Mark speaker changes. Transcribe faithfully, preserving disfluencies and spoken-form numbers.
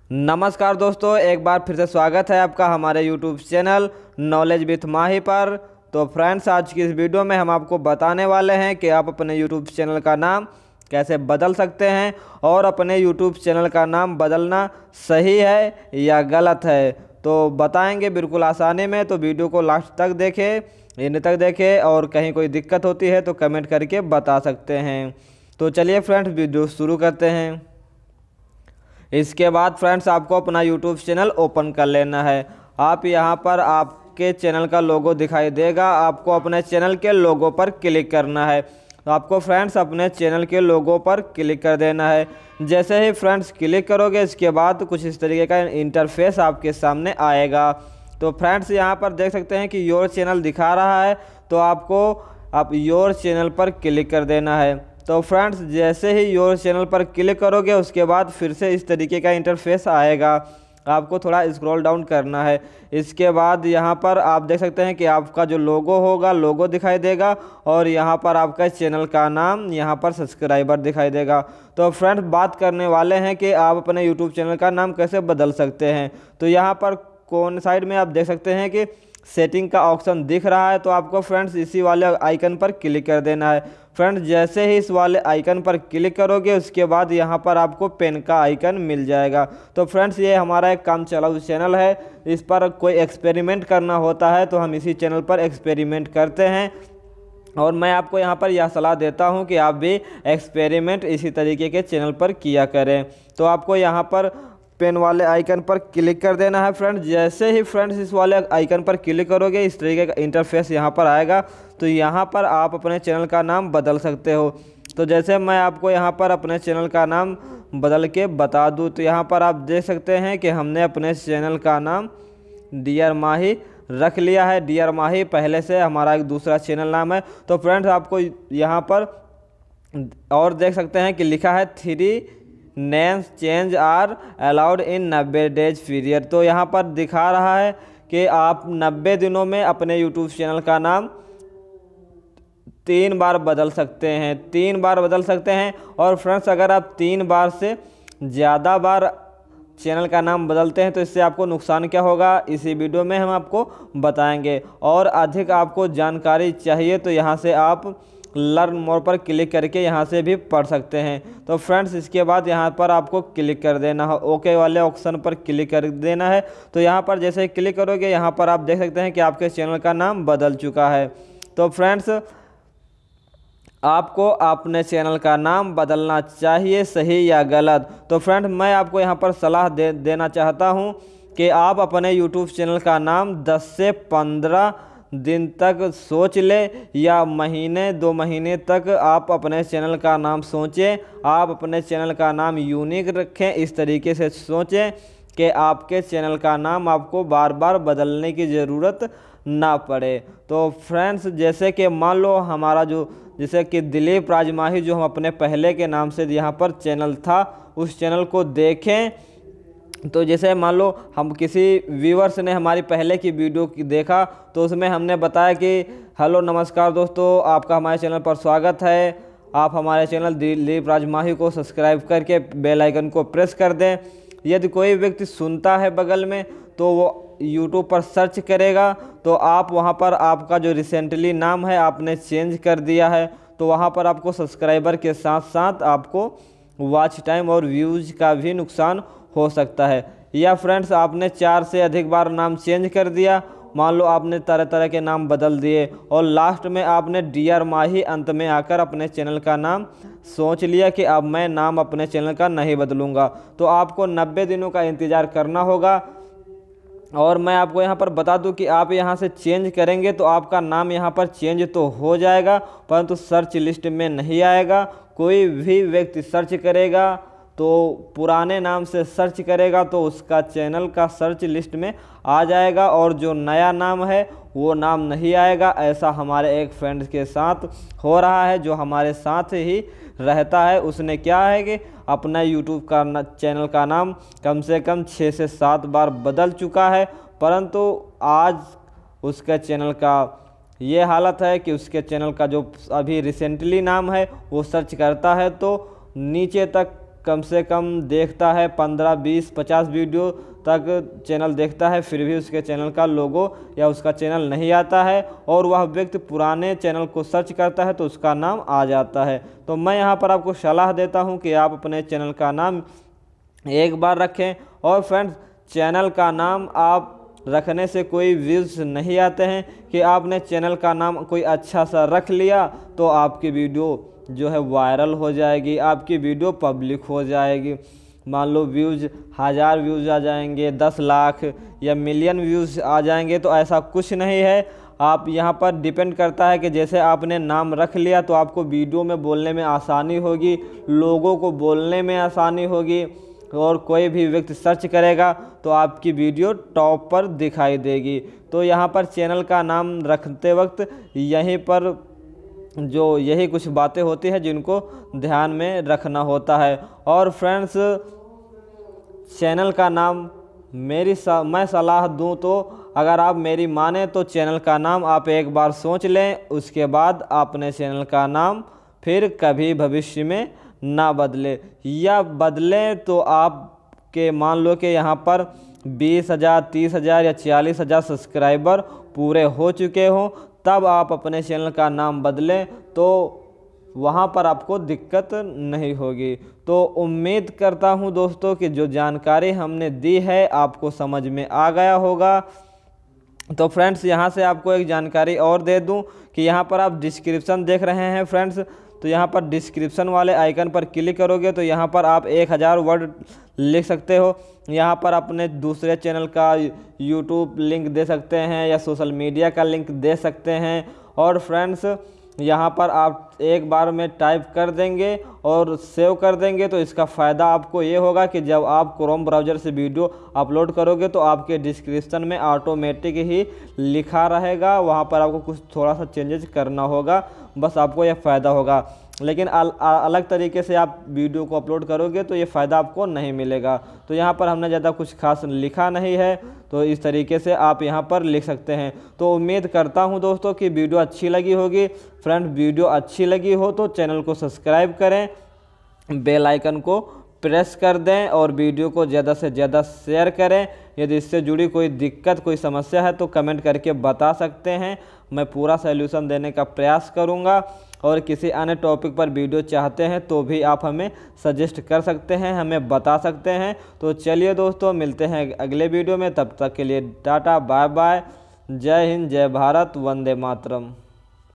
Speaker 1: नमस्कार दोस्तों, एक बार फिर से स्वागत है आपका हमारे YouTube channel knowledge with Mahi पर। तो फ्रेंड्स, आज की इस वीडियो में हम आपको बताने वाले हैं कि आप अपने यूट्यूब चैनल का नाम कैसे बदल सकते हैं और अपने यूट्यूब चैनल का नाम बदलना सही है या गलत है। तो बताएंगे बिल्कुल आसानी में, तो वीडियो को लास्ट तक देखें, एंड तक देखें, और कहीं कोई दिक्कत होती है तो कमेंट करके बता सकते हैं। तो चलिए फ्रेंड्स, वीडियो शुरू करते हैं। इसके बाद फ्रेंड्स, आपको अपना यूट्यूब चैनल ओपन कर लेना है। आप यहां पर आपके चैनल का लोगो दिखाई देगा, आपको अपने चैनल के लोगो पर क्लिक करना है। तो आपको फ्रेंड्स अपने चैनल के लोगो पर क्लिक कर देना है। जैसे ही फ्रेंड्स क्लिक करोगे, इसके बाद कुछ इस तरीके का इंटरफेस आपके सामने आएगा। तो फ्रेंड्स, यहाँ पर देख सकते हैं कि योर चैनल दिखा रहा है, तो आपको आप योर चैनल पर क्लिक कर देना है। तो फ्रेंड्स, जैसे ही योर चैनल पर क्लिक करोगे, उसके बाद फिर से इस तरीके का इंटरफेस आएगा। आपको थोड़ा स्क्रॉल डाउन करना है। इसके बाद यहाँ पर आप देख सकते हैं कि आपका जो लोगो होगा, लोगो दिखाई देगा, और यहाँ पर आपका चैनल का नाम, यहाँ पर सब्सक्राइबर दिखाई देगा। तो फ्रेंड्स, बात करने वाले हैं कि आप अपने यूट्यूब चैनल का नाम कैसे बदल सकते हैं। तो यहाँ पर कौन साइड में आप देख सकते हैं कि सेटिंग का ऑप्शन दिख रहा है। तो आपको फ्रेंड्स इसी वाले आइकन पर क्लिक कर देना है। फ्रेंड्स, जैसे ही इस वाले आइकन पर क्लिक करोगे, उसके बाद यहाँ पर आपको पेन का आइकन मिल जाएगा। तो फ्रेंड्स, ये हमारा एक काम चलाऊ चैनल है, इस पर कोई एक्सपेरिमेंट करना होता है, तो हम इसी चैनल पर एक्सपेरिमेंट करते हैं। और मैं आपको यहाँ पर यह सलाह देता हूँ कि आप भी एक्सपेरिमेंट इसी तरीके के चैनल पर किया करें। तो आपको यहाँ पर पेन वाले आइकन पर क्लिक कर देना है। फ्रेंड्स, जैसे ही फ्रेंड्स इस वाले आइकन पर क्लिक करोगे, इस तरीके का इंटरफेस यहाँ पर आएगा। तो यहाँ पर आप अपने चैनल का नाम बदल सकते हो। तो जैसे मैं आपको यहाँ पर अपने चैनल का नाम बदल के बता दूँ, तो यहाँ पर आप देख सकते हैं कि हमने अपने चैनल का नाम डियर माही रख लिया है। डियर माही पहले से हमारा एक दूसरा चैनल नाम है। तो फ्रेंड्स, आपको यहाँ पर और देख सकते हैं कि लिखा है three names change are allowed in नब्बे डेज पीरियड। तो यहाँ पर दिखा रहा है कि आप नब्बे दिनों में अपने यूट्यूब चैनल का नाम तीन बार बदल सकते हैं तीन बार बदल सकते हैं। और फ्रेंड्स, अगर आप तीन बार से ज़्यादा बार चैनल का नाम बदलते हैं तो इससे आपको नुकसान क्या होगा, इसी वीडियो में हम आपको बताएंगे। और अधिक आपको जानकारी चाहिए तो यहाँ से आप लर्न मोर पर क्लिक करके यहाँ से भी पढ़ सकते हैं। तो फ्रेंड्स, इसके बाद यहाँ पर आपको क्लिक कर देना है, ओके वाले ऑप्शन पर क्लिक कर देना है। तो यहाँ पर जैसे ही क्लिक करोगे, यहाँ पर आप देख सकते हैं कि आपके चैनल का नाम बदल चुका है। तो फ्रेंड्स, आपको अपने चैनल का नाम बदलना चाहिए, सही या गलत। तो फ्रेंड्स, मैं आपको यहाँ पर सलाह दे देना चाहता हूँ कि आप अपने यूट्यूब चैनल का नाम दस से पंद्रह दिन तक सोच ले, या महीने दो महीने तक आप अपने चैनल का नाम सोचें। आप अपने चैनल का नाम यूनिक रखें, इस तरीके से सोचें कि आपके चैनल का नाम आपको बार बार बदलने की ज़रूरत ना पड़े। तो फ्रेंड्स, जैसे कि मान लो हमारा जो जैसे कि दिलीप राजमाही, जो हम अपने पहले के नाम से यहाँ पर चैनल था, उस चैनल को देखें। तो जैसे मान लो हम किसी व्यूअर्स ने हमारी पहले की वीडियो की देखा, तो उसमें हमने बताया कि हेलो नमस्कार दोस्तों, आपका हमारे चैनल पर स्वागत है। आप हमारे चैनल दिलीप राजमाही को सब्सक्राइब करके बेल आइकन को प्रेस कर दें। यदि कोई व्यक्ति सुनता है बगल में, तो वो यूट्यूब पर सर्च करेगा, तो आप वहां पर आपका जो रिसेंटली नाम है आपने चेंज कर दिया है, तो वहां पर आपको सब्सक्राइबर के साथ साथ आपको वॉच टाइम और व्यूज़ का भी नुकसान हो सकता है। या फ्रेंड्स, आपने चार से अधिक बार नाम चेंज कर दिया, मान लो आपने तरह तरह के नाम बदल दिए, और लास्ट में आपने डियर माही अंत में आकर अपने चैनल का नाम सोच लिया कि अब मैं नाम अपने चैनल का नहीं बदलूंगा, तो आपको नब्बे दिनों का इंतज़ार करना होगा। और मैं आपको यहाँ पर बता दूं कि आप यहाँ से चेंज करेंगे तो आपका नाम यहाँ पर चेंज तो हो जाएगा, परंतु सर्च लिस्ट में नहीं आएगा। कोई भी व्यक्ति सर्च करेगा, तो पुराने नाम से सर्च करेगा, तो उसका चैनल का सर्च लिस्ट में आ जाएगा, और जो नया नाम है वो नाम नहीं आएगा। ऐसा हमारे एक फ्रेंड के साथ हो रहा है, जो हमारे साथ ही रहता है। उसने क्या है कि अपना यूट्यूब का चैनल का नाम कम से कम छः से सात बार बदल चुका है, परंतु आज उसके चैनल का ये हालत है कि उसके चैनल का जो अभी रिसेंटली नाम है वो सर्च करता है तो नीचे तक कम से कम देखता है पंद्रह बीस पचास वीडियो तक चैनल देखता है, फिर भी उसके चैनल का लोगो या उसका चैनल नहीं आता है और वह व्यक्ति पुराने चैनल को सर्च करता है तो उसका नाम आ जाता है। तो मैं यहाँ पर आपको सलाह देता हूँ कि आप अपने चैनल का नाम एक बार रखें। और फ्रेंड्स, चैनल का नाम आप रखने से कोई व्यूज़ नहीं आते हैं कि आपने चैनल का नाम कोई अच्छा सा रख लिया तो आपकी वीडियो जो है वायरल हो जाएगी, आपकी वीडियो पब्लिक हो जाएगी। मान लो व्यूज़ हज़ार व्यूज़ आ जाएंगे, दस लाख या मिलियन व्यूज़ आ जाएंगे, तो ऐसा कुछ नहीं है। आप यहाँ पर डिपेंड करता है कि जैसे आपने नाम रख लिया तो आपको वीडियो में बोलने में आसानी होगी, लोगों को बोलने में आसानी होगी और कोई भी व्यक्ति सर्च करेगा तो आपकी वीडियो टॉप पर दिखाई देगी। तो यहाँ पर चैनल का नाम रखते वक्त यहीं पर जो यही कुछ बातें होती हैं जिनको ध्यान में रखना होता है। और फ्रेंड्स, चैनल का नाम मेरी सा, मैं सलाह दूं तो अगर आप मेरी माने तो चैनल का नाम आप एक बार सोच लें, उसके बाद अपने चैनल का नाम फिर कभी भविष्य में ना बदले, या बदलें तो आपके मान लो कि यहाँ पर बीस हज़ार तीस हज़ार या चालीस हज़ार सब्सक्राइबर पूरे हो चुके हों, तब आप अपने चैनल का नाम बदलें तो वहाँ पर आपको दिक्कत नहीं होगी। तो उम्मीद करता हूँ दोस्तों कि जो जानकारी हमने दी है आपको समझ में आ गया होगा। तो फ्रेंड्स, यहाँ से आपको एक जानकारी और दे दूँ कि यहाँ पर आप डिस्क्रिप्शन देख रहे हैं फ्रेंड्स, तो यहाँ पर डिस्क्रिप्शन वाले आइकन पर क्लिक करोगे तो यहाँ पर आप एक हज़ार वर्ड लिख सकते हो। यहाँ पर अपने दूसरे चैनल का यूट्यूब लिंक दे सकते हैं या सोशल मीडिया का लिंक दे सकते हैं। और फ्रेंड्स, यहाँ पर आप एक बार में टाइप कर देंगे और सेव कर देंगे तो इसका फ़ायदा आपको ये होगा कि जब आप क्रोम ब्राउज़र से वीडियो अपलोड करोगे तो आपके डिस्क्रिप्शन में ऑटोमेटिक ही लिखा रहेगा, वहाँ पर आपको कुछ थोड़ा सा चेंजेस करना होगा, बस आपको यह फ़ायदा होगा। लेकिन अल, अलग तरीके से आप वीडियो को अपलोड करोगे तो ये फ़ायदा आपको नहीं मिलेगा। तो यहाँ पर हमने ज़्यादा कुछ खास लिखा नहीं है, तो इस तरीके से आप यहाँ पर लिख सकते हैं। तो उम्मीद करता हूँ दोस्तों कि वीडियो अच्छी लगी होगी। फ्रेंड, वीडियो अच्छी लगी हो तो चैनल को सब्सक्राइब करें, बेल आइकन को प्रेस कर दें और वीडियो को ज़्यादा से ज़्यादा शेयर करें। यदि इससे जुड़ी कोई दिक्कत कोई समस्या है तो कमेंट करके बता सकते हैं, मैं पूरा सॉल्यूशन देने का प्रयास करूंगा। और किसी अन्य टॉपिक पर वीडियो चाहते हैं तो भी आप हमें सजेस्ट कर सकते हैं, हमें बता सकते हैं। तो चलिए दोस्तों, मिलते हैं अगले वीडियो में, तब तक के लिए टाटा बाय बाय, जय हिंद, जय भारत, वंदे मातरम।